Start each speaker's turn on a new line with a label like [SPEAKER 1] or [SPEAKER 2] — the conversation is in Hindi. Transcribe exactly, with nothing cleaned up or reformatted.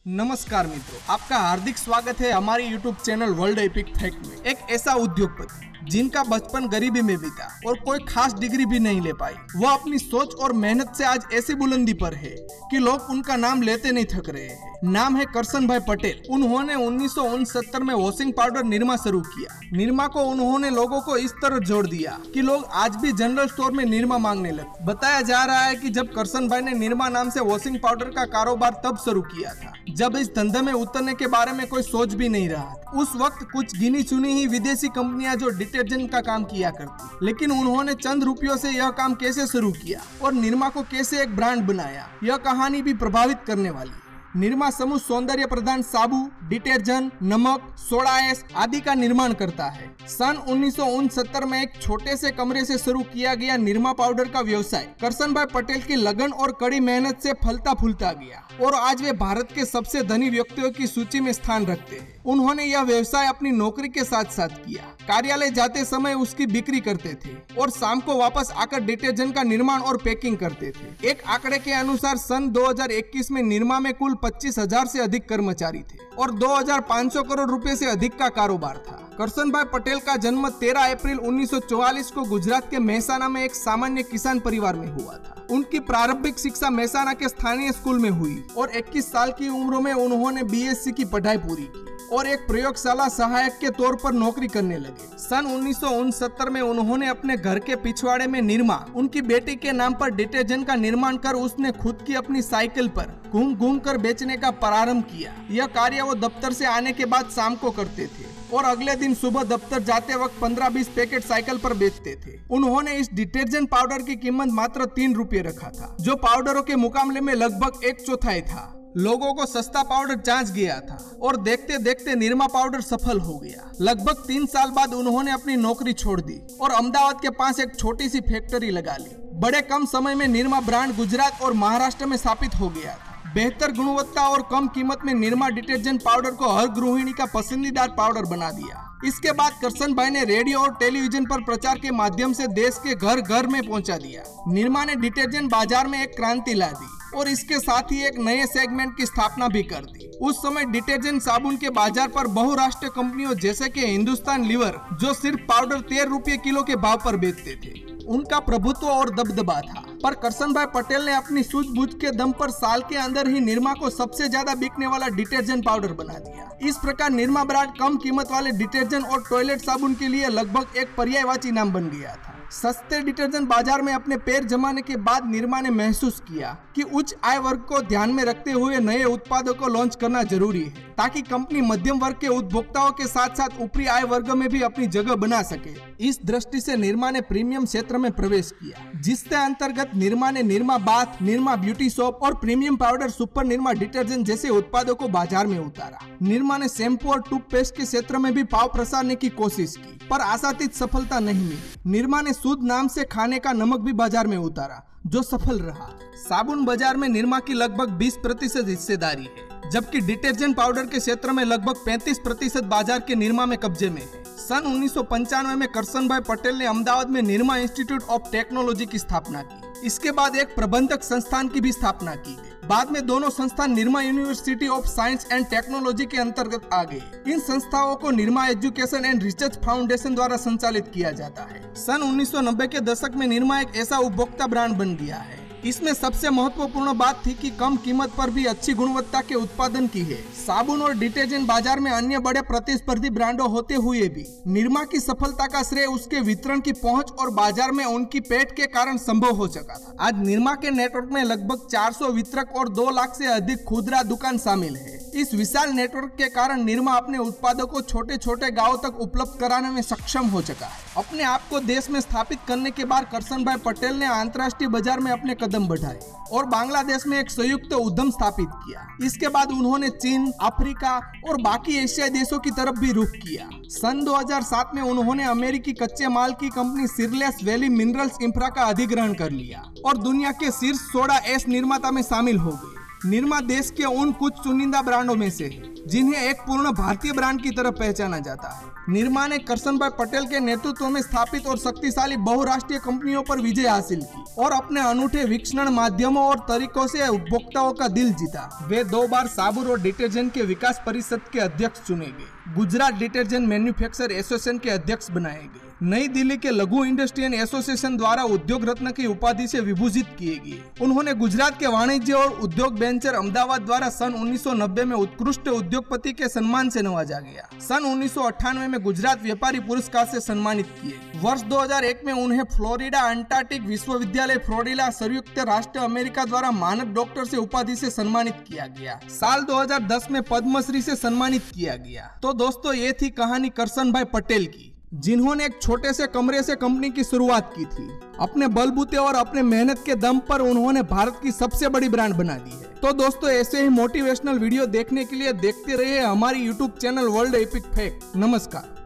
[SPEAKER 1] नमस्कार मित्रों, आपका हार्दिक स्वागत है हमारे YouTube channel world epic fact में। एक ऐसा उद्योगपति जिनका बचपन गरीबी में बीता और कोई खास डिग्री भी नहीं ले पाई, वह अपनी सोच और मेहनत से आज ऐसी बुलंदी पर है कि लोग उनका नाम लेते नहीं थक रहे हैं। नाम है करसन भाई पटेल। उन्होंने उन्नीस सौ उनसत्तर में वॉशिंग पाउडर निरमा शुरू किया। निरमा को उन्होंने लोगों को इस तरह जोड़ दिया कि लोग आज भी जनरल स्टोर में निरमा मांगने लगे। बताया जा रहा है कि जब करसन भाई ने निरमा नाम से वॉशिंग पाउडर का कारोबार तब शुरू किया था जब इस धंधे में उतरने के बारे में कोई सोच भी नहीं रहा था। उस वक्त कुछ गिनी चुनी ही विदेशी कंपनियां जो डिटर्जेंट का काम किया करती, लेकिन उन्होंने चंद रुपयों से यह काम कैसे शुरू किया और निरमा को कैसे एक ब्रांड बनाया, यह कहानी भी प्रभावित करने वाली है। निरमा समूह सौंदर्य प्रधान साबु, डिटर्जेंट, नमक, सोडा ऐश आदि का निर्माण करता है। सन उन्नीस सौ उनसत्तर में एक छोटे से कमरे से शुरू किया गया निरमा पाउडर का व्यवसाय करसन भाई पटेल की लगन और कड़ी मेहनत से फलता फूलता गया और आज वे भारत के सबसे धनी व्यक्तियों की सूची में स्थान रखते हैं। उन्होंने यह व्यवसाय अपनी नौकरी के साथ साथ किया। कार्यालय जाते समय उसकी बिक्री करते थे और शाम को वापस आकर डिटर्जेंट का निर्माण और पैकिंग करते थे। एक आंकड़े के अनुसार सन दो हज़ार इक्कीस में निरमा में कुल पच्चीस हजार से अधिक कर्मचारी थे और दो हज़ार पाँच सौ करोड़ रुपए से अधिक का कारोबार था। करसन भाई पटेल का जन्म तेरह अप्रैल उन्नीस सौ चौवालीस को गुजरात के मेहसाना में एक सामान्य किसान परिवार में हुआ था। उनकी प्रारंभिक शिक्षा मेहसाना के स्थानीय स्कूल में हुई और इक्कीस साल की उम्र में उन्होंने बी एस सी की पढ़ाई पूरी की और एक प्रयोगशाला सहायक के तौर पर नौकरी करने लगे। सन उन्नीस सौ उनसत्तर में उन्होंने अपने घर के पिछवाड़े में निरमा, उनकी बेटी के नाम पर डिटर्जेंट का निर्माण कर उसने खुद की अपनी साइकिल पर घूम घूम कर बेचने का प्रारंभ किया। यह कार्य वो दफ्तर से आने के बाद शाम को करते थे और अगले दिन सुबह दफ्तर जाते वक्त पंद्रह बीस पैकेट साइकिल पर बेचते थे। उन्होंने इस डिटर्जेंट पाउडर की कीमत मात्र तीन रुपये रखा था, जो पाउडरों के मुकाबले में लगभग एक चौथाई था। लोगों को सस्ता पाउडर जांच गया था और देखते देखते निरमा पाउडर सफल हो गया। लगभग तीन साल बाद उन्होंने अपनी नौकरी छोड़ दी और अहमदाबाद के पास एक छोटी सी फैक्ट्री लगा ली। बड़े कम समय में निरमा ब्रांड गुजरात और महाराष्ट्र में स्थापित हो गया था। बेहतर गुणवत्ता और कम कीमत में निरमा डिटर्जेंट पाउडर को हर गृहिणी का पसंदीदा पाउडर बना दिया। इसके बाद करसन भाई ने रेडियो और टेलीविजन पर प्रचार के माध्यम से देश के घर घर में पहुंचा दिया। निरमा ने डिटर्जेंट बाजार में एक क्रांति ला दी और इसके साथ ही एक नए सेगमेंट की स्थापना भी कर दी। उस समय डिटर्जेंट साबुन के बाजार पर बहुराष्ट्रीय कंपनियों जैसे कि हिंदुस्तान लीवर, जो सिर्फ पाउडर तेरह रुपये किलो के भाव पर बेचते थे, उनका प्रभुत्व और दबदबा था। पर करसन भाई पटेल ने अपनी सूझबूझ के दम पर साल के अंदर ही निरमा को सबसे ज्यादा बिकने वाला डिटर्जेंट पाउडर बना दिया। इस प्रकार निरमा ब्रांड कम कीमत वाले डिटर्जेंट और टॉयलेट साबुन के लिए लगभग एक पर्यायवाची नाम बन गया था। सस्ते डिटर्जेंट बाजार में अपने पैर जमाने के बाद निरमा ने महसूस किया कि उच्च आय वर्ग को ध्यान में रखते हुए नए उत्पादों को लॉन्च करना जरूरी है, ताकि कंपनी मध्यम वर्ग के उपभोक्ताओं के साथ साथ ऊपरी आय वर्ग में भी अपनी जगह बना सके। इस दृष्टि से निरमा ने प्रीमियम क्षेत्र में प्रवेश किया, जिसके अंतर्गत निरमा ने Nirma bath, Nirma beauty soap और premium powder super Nirma detergent जैसे उत्पादों को बाजार में उतारा। निरमा ने शैम्पू और टूथपेस्ट के क्षेत्र में भी पाव प्रसारने की कोशिश की, पर आशातीत सफलता नहीं मिली। निरमा ने शुद्ध नाम से खाने का नमक भी बाजार में उतारा, जो सफल रहा। साबुन बाजार में निरमा की लगभग बीस प्रतिशत हिस्सेदारी है, जबकि डिटर्जेंट पाउडर के क्षेत्र में लगभग पैंतीस प्रतिशत बाजार के निरमा में कब्जे में है। सन उन्नीस सौ पंचानवे में करसन भाई पटेल ने अहमदाबाद में निरमा इंस्टीट्यूट ऑफ टेक्नोलॉजी की स्थापना की। इसके बाद एक प्रबंधक संस्थान की भी स्थापना की गई। बाद में दोनों संस्थान Nirma university of science and technology के अंतर्गत आ गए। इन संस्थाओं को Nirma education and research foundation द्वारा संचालित किया जाता है। सन उन्नीस सौ नब्बे के दशक में निरमा एक ऐसा उपभोक्ता ब्रांड बन गया है। इसमें सबसे महत्वपूर्ण बात थी कि कम कीमत पर भी अच्छी गुणवत्ता के उत्पादन की है। साबुन और डिटर्जेंट बाजार में अन्य बड़े प्रतिस्पर्धी ब्रांडों होते हुए भी निरमा की सफलता का श्रेय उसके वितरण की पहुंच और बाजार में उनकी पेठ के कारण संभव हो सका था। आज निरमा के नेटवर्क में लगभग चार सौ वितरक और दो लाख से अधिक खुदरा दुकान शामिल है। इस विशाल नेटवर्क के कारण निरमा अपने उत्पादों को छोटे छोटे गांवों तक उपलब्ध कराने में सक्षम हो चुका है। अपने आप को देश में स्थापित करने के बाद करसन भाई पटेल ने अंतर्राष्ट्रीय बाजार में अपने कदम बढ़ाए और बांग्लादेश में एक संयुक्त उद्यम स्थापित किया। इसके बाद उन्होंने चीन, अफ्रीका और बाकी एशियाई देशों की तरफ भी रुख किया। सन दो हज़ार सात में उन्होंने अमेरिकी कच्चे माल की कंपनी सिरलेस वैली मिनरल्स इंफ्रा का अधिग्रहण कर लिया और दुनिया के शीर्ष सोडा ऐश निर्माता में शामिल हो गए। निरमा देश के उन कुछ चुनिंदा ब्रांडों में से है जिन्हें एक पूर्ण भारतीय ब्रांड की तरह पहचाना जाता है। निरमा ने करसन भाई पटेल के नेतृत्व में स्थापित और शक्तिशाली बहुराष्ट्रीय कंपनियों पर विजय हासिल की और अपने अनूठे विपणन माध्यमों और तरीकों से उपभोक्ताओं का दिल जीता। वे दो बार साबुन और डिटर्जेंट के विकास परिषद के अध्यक्ष चुने गए, गुजरात डिटर्जेंट मैन्युफैक्चर एसोसिएशन के अध्यक्ष बनाए गए, नई दिल्ली के लघु इंडस्ट्रियल एसोसिएशन द्वारा उद्योग रत्न की उपाधि से विभूषित किए गए। उन्होंने गुजरात के वाणिज्य और उद्योग वेंचर अहमदाबाद द्वारा सन उन्नीस सौ नब्बे में उत्कृष्ट उद्योगपति के सम्मान से नवाजा गया। सन उन्नीस सौ अट्ठानवे में गुजरात व्यापारी पुरस्कार से सम्मानित किए। वर्ष दो हज़ार एक में उन्हें फ्लोरिडा अंटार्कटिक विश्वविद्यालय फ्लोरिडा संयुक्त राष्ट्र अमेरिका द्वारा मानद डॉक्टर से उपाधि से सम्मानित किया गया। साल दो हज़ार दस में पद्मश्री से सम्मानित किया गया। तो दोस्तों, ये थी कहानी करसन भाई पटेल की, जिन्होंने एक छोटे से कमरे से कंपनी की शुरुआत की थी। अपने बलबूते और अपने मेहनत के दम पर उन्होंने भारत की सबसे बड़ी ब्रांड बना दी है। तो दोस्तों, ऐसे ही मोटिवेशनल वीडियो देखने के लिए देखते रहिए हमारी YouTube channel world epic fact. नमस्कार।